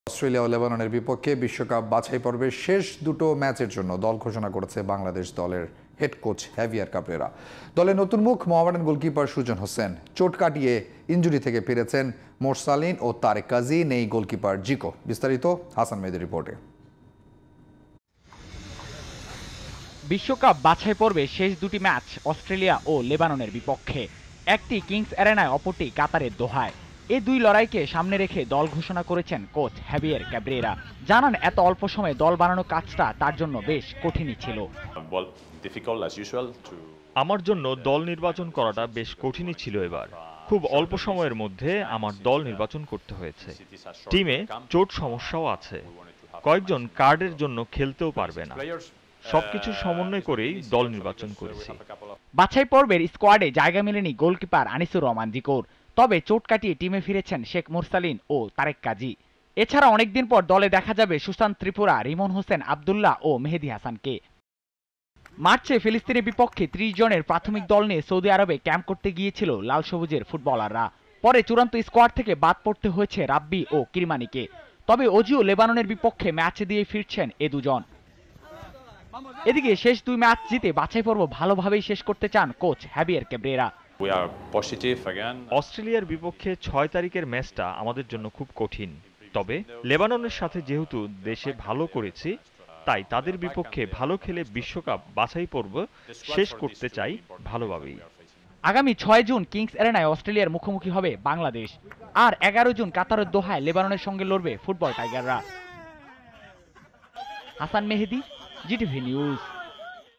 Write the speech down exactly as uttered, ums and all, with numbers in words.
Australia ও লেবাননের বিপক্ষে বিশ্বকাপ বাছাই পর্বের শেষ দুটো ম্যাচের জন্য দল ঘোষণা করেছে বাংলাদেশ দলের হেড কোচ হ্যাভিয়ার কাবরেরা। দলের নতুন মুখ মোহামেডান গোলকিপার সুজন হোসেন। চোট কাটিয়ে ইনজুরি থেকে ফিরেছেন মোরসালিন ও তারেক কাজী, নেই গোলকিপার জিকো। বিস্তারিত হাসান মেহেদীর রিপোর্টে। বিশ্বকাপ বাছাই পর্বে শেষ দুটি ম্যাচ অস্ট্রেলিয়া ও লেবাননের বিপক্ষে, একটি কিংস অ্যারেনায়, অপরটি কাতারের দোহায়। এই দুই লড়াইকে সামনে রেখে দল ঘোষণা করেছেন কোচ হ্যাভিয়ার কাবরেরা। জানান, এত অল্প সময়ে দল বানানো কাজটা তার জন্য বেশ কঠিনই ছিল। আমার জন্য দল নির্বাচন করাটা বেশ কঠিনই ছিল। এবার খুব অল্প সময়ের মধ্যে আমার দল নির্বাচন করতে হয়েছে। টিমে চোট সমস্যাও আছে, কয়েকজন কার্ডের জন্য খেলতেও পারবে না। সবকিছু সমন্বয় করেই দল নির্বাচন করেছি। বাছাই পর্বের স্কোয়াডে জায়গা মেলেনি গোলকিপার আনিসুর রহমান জিকোর, তবে চোট কাটিয়ে টিমে ফিরেছেন শেখ মোরসালিন ও তারেক কাজী। এছাড়া অনেকদিন পর দলে দেখা যাবে সুশান্ত ত্রিপুরা, রিমন হোসেন আবদুল্লাহ ও মেহেদী হাসানকে। মার্চে ফিলিস্তিনের বিপক্ষে ত্রিশ জনের প্রাথমিক দল নিয়ে সৌদি আরবে ক্যাম্প করতে গিয়েছিল লাল সবুজের ফুটবলাররা। পরে চূড়ান্ত স্কোয়াড থেকে বাদ পড়তে হয়েছে রাব্বি ও কিরমানিকে। তবে অজিও লেবাননের বিপক্ষে ম্যাচ দিয়ে ফিরছেন এ দুজন। এদিকে শেষ দুই ম্যাচ জিতে বাছাই পর্ব ভালোভাবেই শেষ করতে চান কোচ হ্যাভিয়ার কাবরেরা। অস্ট্রেলিয়ার বিপক্ষে ছয় তারিখের ম্যাচটা আমাদের জন্য খুব কঠিন, তবে লেবাননের সাথে যেহেতু দেশে ভালো করেছি, তাই তাদের বিপক্ষে ভালো খেলে বিশ্বকাপ বাছাই পর্ব শেষ করতে চাই ভালোভাবেই। আগামী ছয় জুন কিংস অ্যারেনায় অস্ট্রেলিয়ার মুখোমুখি হবে বাংলাদেশ, আর এগারো জুন কাতারের দোহায় লেবাননের সঙ্গে লড়বে ফুটবল টাইগাররা। Hasan Mehedi, GTV news.